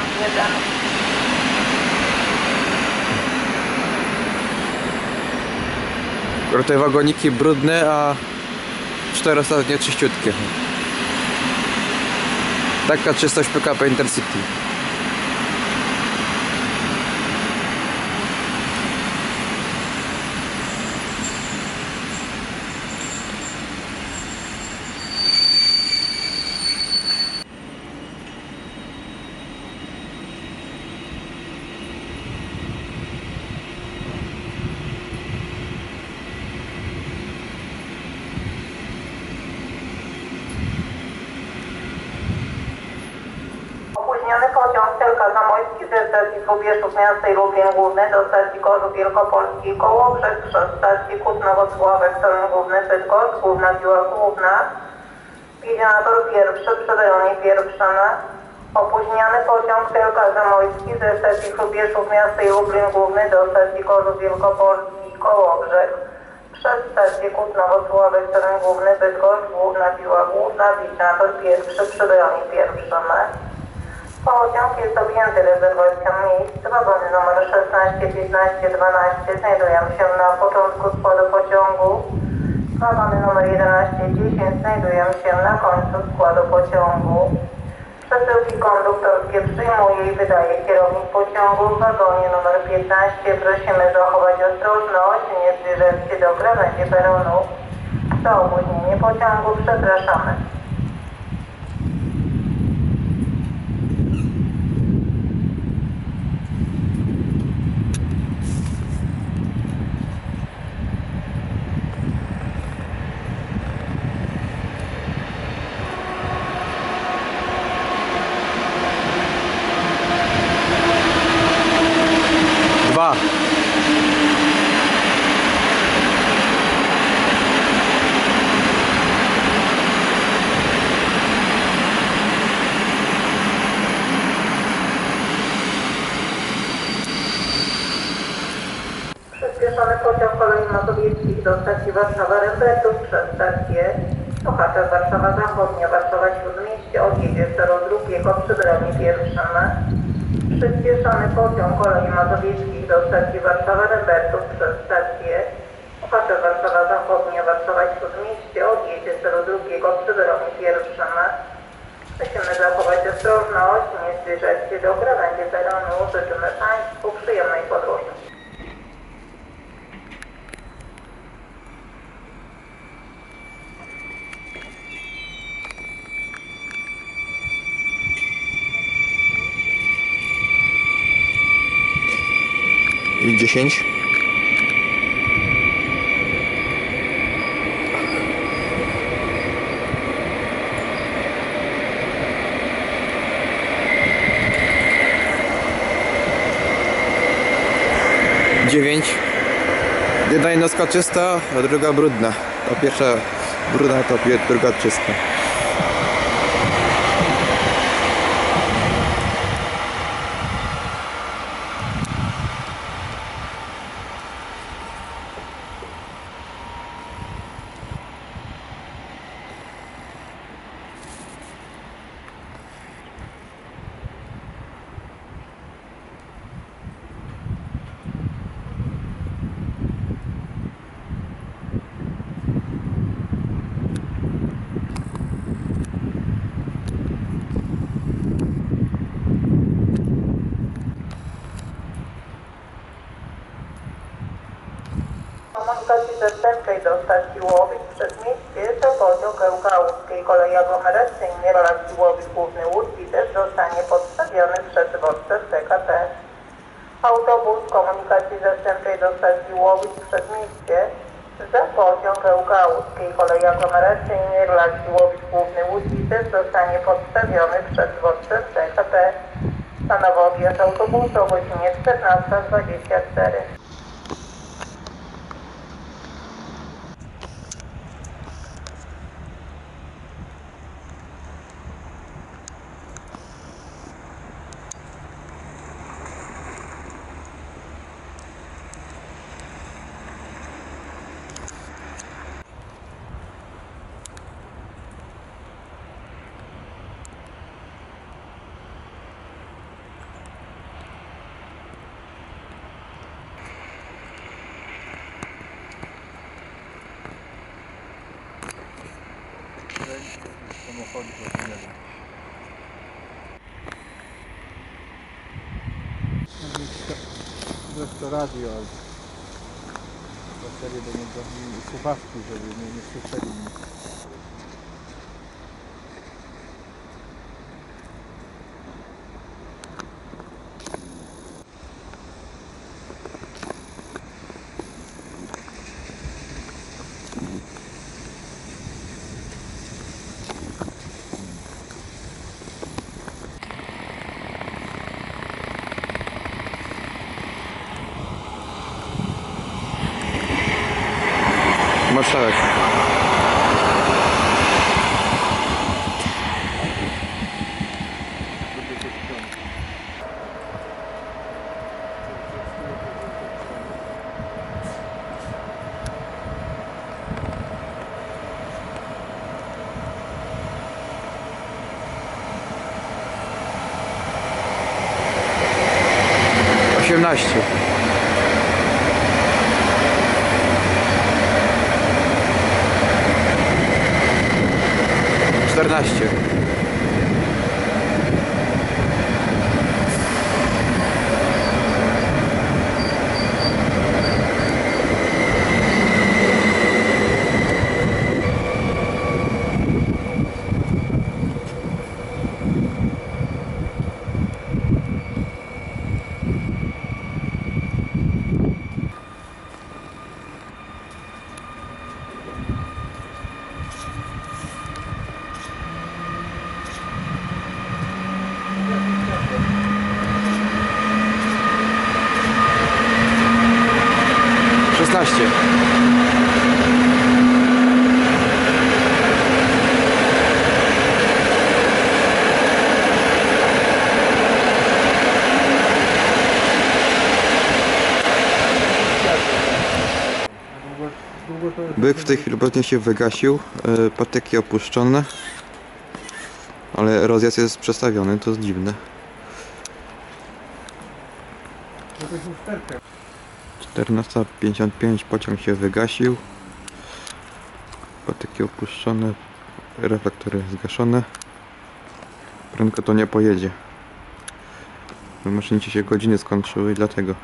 Te wagoniki brudne, a cztery ostatnie czyściutkie. Taka czystość P K P Intercity. Opóźniony pociąg Tylka Zamojski ze stacji Pobieszów Miasta i Lublin Główny do stacji Korzów Wielkopolski i Kołobrzeg przez stację Kutno-Włocławek, Toruń Główny, Bydgoszcz, Główna Piła Główna. Jedzie na tor pierwszy przy peronie pierwszym. Opóźniony pociąg Tylka Zamojski ze stacji Chrubieszów Miasta i Lublin Główny do stacji Korzów Wielkopolski i Kołobrzeg przez stację Kutno-Włocławek, Toruń Główny, Bydgoszcz, Główna Piła Główna. Jedzie na tor pierwszy przy peronie pierwszym. Pociąg jest objęty rezerwacją miejsc. Wagony numer szesnaście, piętnaście, dwanaście znajdują się na początku składu pociągu. Wagony numer jedenaście, dziesięć znajdują się na końcu składu pociągu. Przesyłki konduktorskie przyjmuje i wydaje kierownik pociągu w wagonie numer piętnaście. Prosimy zachować ostrożność, nie zbliżać się do krawędzi peronu. Za opóźnienie pociągu przepraszamy. Dwa. Przyspieszony pociąg kolei mazowieckich do stacji Warszawa-Rembertów przez stację Sochaczew Warszawa Zachodnia, Warszawa Śródmieście odjedzie z toru drugiego przy peronie pierwszym. Przyspieszony pociąg kolei mazowieckich do stacji Warszawa-Rembertów przez stację Sochaczew Warszawa Zachodnia, Warszawa Śródmieście odjedzie z toru drugiego przy peronie pierwszym. Musimy zachować ostrożność, nie zbliżać się do krawędzi peronu. Życzymy Państwu przyjemnej podróży. dziesięć. dziewięć. Jedna jednostka czysta, a druga brudna. Ta pierwsza brudna, ta pie- druga czysta. Komunikacji zastępczej do stacji Łowicz Przedmieście to pociąg Ełka Łódzkiej Kolei Aglomeracyjnej relacji Łowicz Główny Łódź też zostanie podstawiony przed dworcem T K P. Autobus komunikacji zastępczej do stacji Łowicz Przedmieście za pociąg Ełka Łódzkiej Kolei Aglomeracyjnej relacji Łowicz Główny Łódź też zostanie podstawiony przed dworcem T K P. Stanowy odjazd autobusu o godzinie czternasta dwadzieścia cztery. Samochody to nie wiem. Zresztą radio, ale baterie do niego i słuchawki, żeby nie, nie słyszeli nic. Marszałek. osiemnaście. czternaście. szesnaście. Byk w tej chwili obecnie się wygasił, yy, patyki opuszczone, ale rozjazd jest przestawiony, to jest dziwne. czternasta pięćdziesiąt pięć pociąg się wygasił, patyki opuszczone, reflektory zgaszone. Prędko to nie pojedzie. W maszynie się godziny skończyły i dlatego.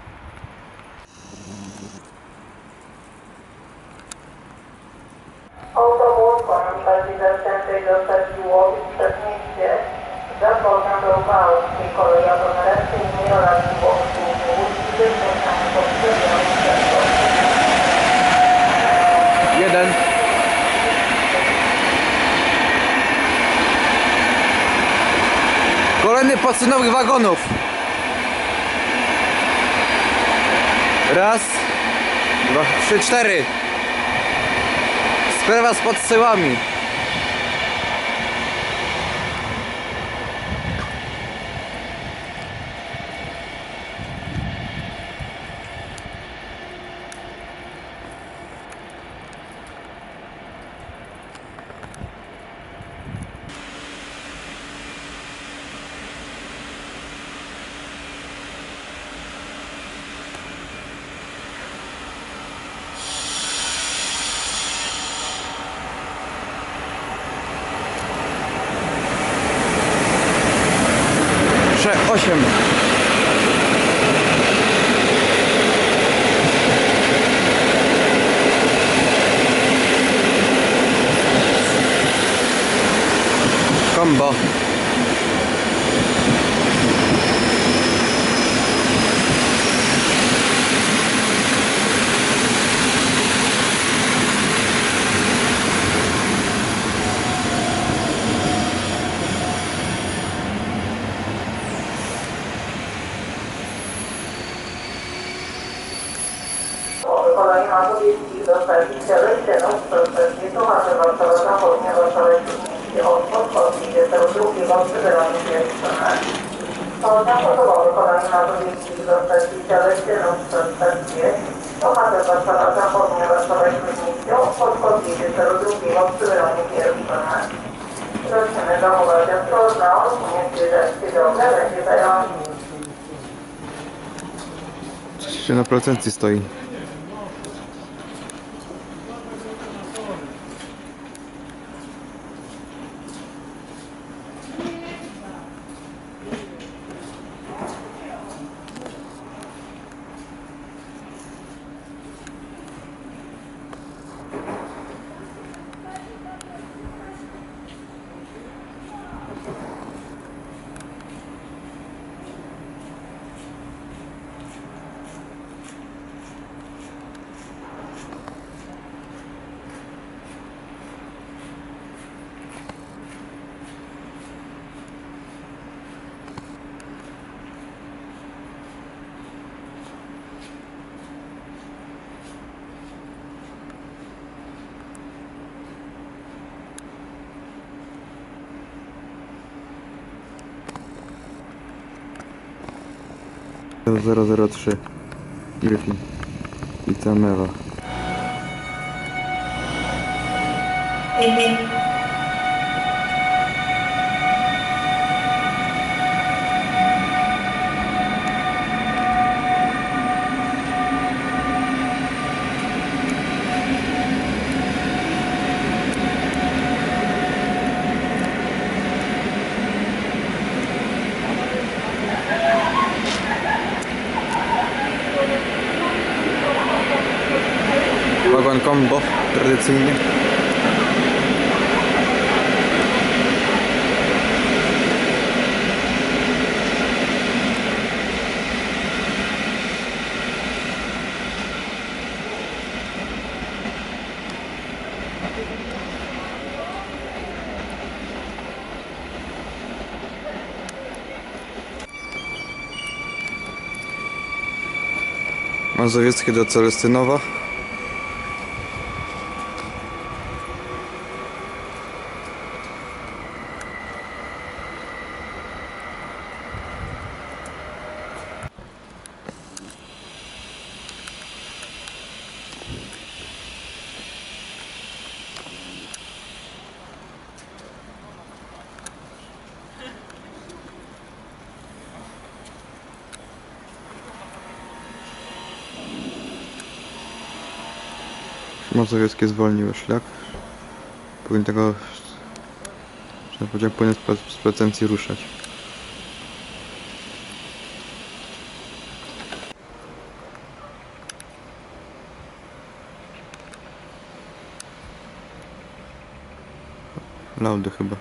Autobus komunikacji zastępczej do stacji Łowicz Przedmieście za pociąg Ełka Łódzkiej Kolei Aglomeracyjnej relacji Łowicz Główny Łódź Jeden. Kolejny pod nowych wagonów. Raz, dwa, trzy, cztery. Sprawa z podsyłami. Osiem. Combo. Kolei Mazowiecki do stacji Celestynów w procesie Tomarzy Warszawa Zachodnia, Warszawa Śródmieście, Oxford, Polski, celu drugiego przybywania pierwsze. Pociąg osobowy kolei Mazowiecki do stacji Celestynów w procesie Tomarzy Warszawa Zachodnia, Warszawa Śródmieście, Oxford, Polski, celu drugiego przybywania pierwsze. Prosimy zachować ostrożność, nie zbliżać się drogę, będzie zająć. Coś się na procencji stoi. zero zero trzy Gryfin i Camewa. Wagon combo tradycyjnie. Mazowieckie do Celestynowa. Mazowieckie zwolniły szlak. Powinien tego, że pociąg powinien z pretencji ruszać. Laudy chyba.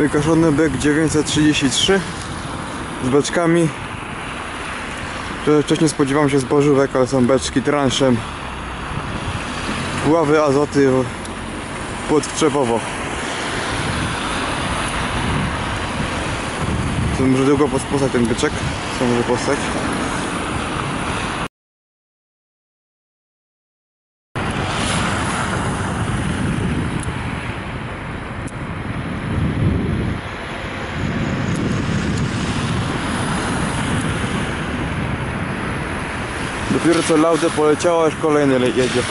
Wykoszony byk dziewięćset trzydzieści trzy z beczkami. Wcześniej spodziewałem się zbożówek, ale są beczki transzem. Puławy, azoty, płot wczepowo. To może długo postać ten byczek, co może postać. Dopiero co laudę poleciała, już kolejny jedzie.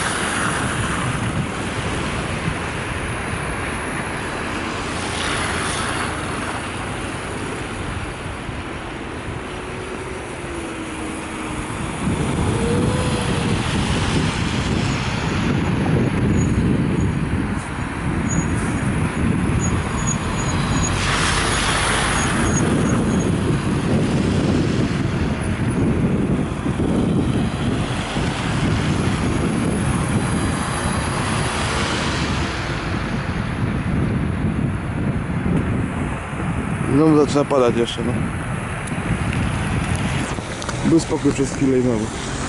Znowu zaczyna padać jeszcze, no. Był spokój przez chwilę i znowu.